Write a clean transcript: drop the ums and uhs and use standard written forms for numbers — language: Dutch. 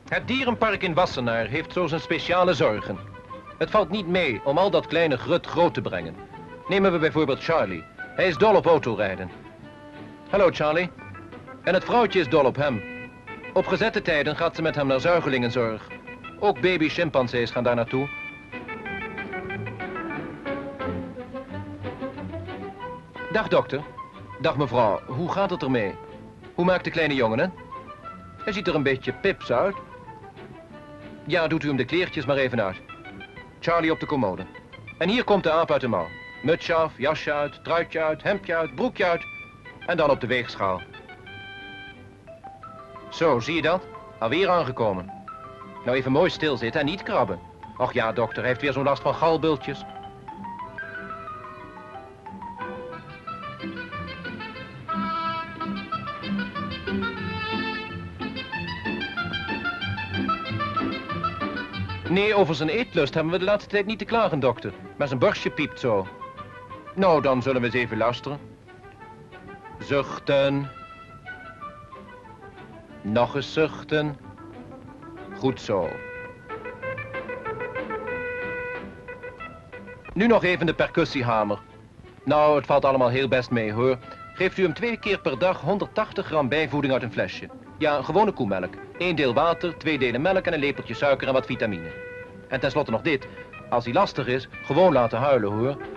Het dierenpark in Wassenaar heeft zo zijn speciale zorgen. Het valt niet mee om al dat kleine grut groot te brengen. Nemen we bijvoorbeeld Charlie. Hij is dol op autorijden. Hallo Charlie. En het vrouwtje is dol op hem. Op gezette tijden gaat ze met hem naar zuigelingenzorg. Ook baby-chimpansees gaan daar naartoe. Dag dokter. Dag mevrouw, hoe gaat het ermee? Hoe maakt de kleine jongen het? Hij ziet er een beetje pips uit. Ja, doet u hem de kleertjes maar even uit. Charlie op de commode. En hier komt de aap uit de mouw. Mutsje af, jasje uit, truitje uit, hemdje uit, broekje uit. En dan op de weegschaal. Zo, zie je dat? Alweer aangekomen. Nou even mooi stilzitten en niet krabben. Och ja, dokter, hij heeft weer zo'n last van galbultjes. Nee, over zijn eetlust hebben we de laatste tijd niet te klagen, dokter. Maar zijn borstje piept zo. Nou, dan zullen we eens even luisteren. Zuchten. Nog eens zuchten. Goed zo. Nu nog even de percussiehamer. Nou, het valt allemaal heel best mee, hoor. Geeft u hem 2 keer per dag 180 gram bijvoeding uit een flesje. Ja, gewone koemelk. 1 deel water, 2 delen melk en een lepeltje suiker en wat vitamine. En tenslotte nog dit. Als hij lastig is, gewoon laten huilen, hoor.